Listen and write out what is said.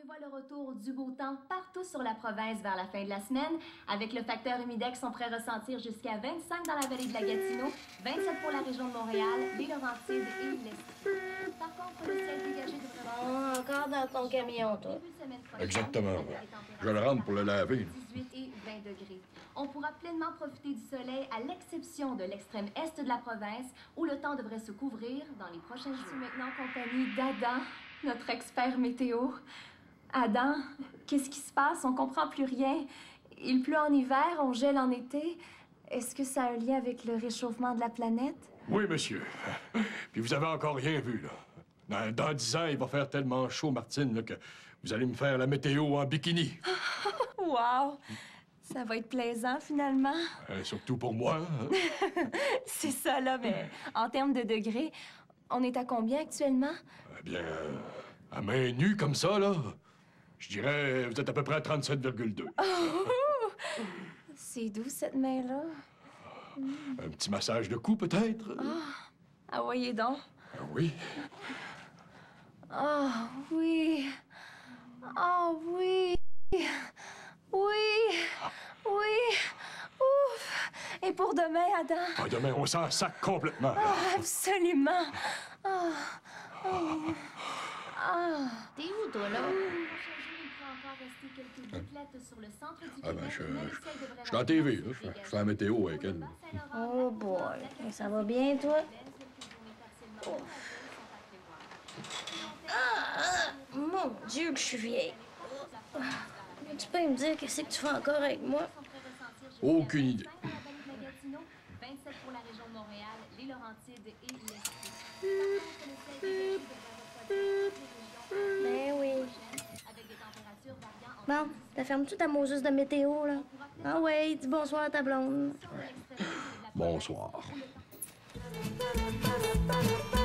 prévoit le retour du beau temps partout sur la province vers la fin de la semaine. Avec le facteur humidex, on pourrait ressentir jusqu'à 25 dans la vallée de la Gatineau, 27 pour la région de Montréal, les Laurentides et l'Est. Par contre, le ciel dégagé devrait... Encore dans ton camion, toi. Exactement. Je le rentre pour le laver. 18 et 20 degrés. On pourra pleinement profiter du soleil à l'exception de l'extrême est de la province où le temps devrait se couvrir dans les prochains jours. Je suis maintenant en compagnie d'Adam, notre expert météo. Adam, qu'est-ce qui se passe? On comprend plus rien. Il pleut en hiver, on gèle en été. Est-ce que ça a un lien avec le réchauffement de la planète? Oui, monsieur. Puis vous avez encore rien vu, là. Dans 10 ans, il va faire tellement chaud, Martine, là, que vous allez me faire la météo en bikini. Wow! Ça va être plaisant, finalement. Surtout pour moi. Hein? C'est ça, là, mais en termes de degrés, on est à combien actuellement? Eh bien, à main nue comme ça, là, je dirais, vous êtes à peu près à 37,2. Oh! C'est doux, cette main-là. Un petit massage de cou, peut-être? Ah, voyez donc. Oui. Ah, oui. Ah, oui. Oui. Oui. Ouf. Et pour demain, Adam? Ah, demain, on s'en sac complètement. Ah, absolument. Ah. Ah. Ah. T'es où, toi, là? Ah ben, je suis en TV, là. Je fais la météo avec elle. Oh boy. Et ça va bien, toi? Oh. Mon Dieu, que je suis vieille. Tu peux me dire qu'est-ce que tu fais encore avec moi? Aucune idée. 27 pour la région de Montréal, les Laurentides et l'Est. Ben oui. Bon, t'as fermé toute ta moseuse de météo, là. Ah ouais, dis bonsoir à ta blonde. Bonsoir.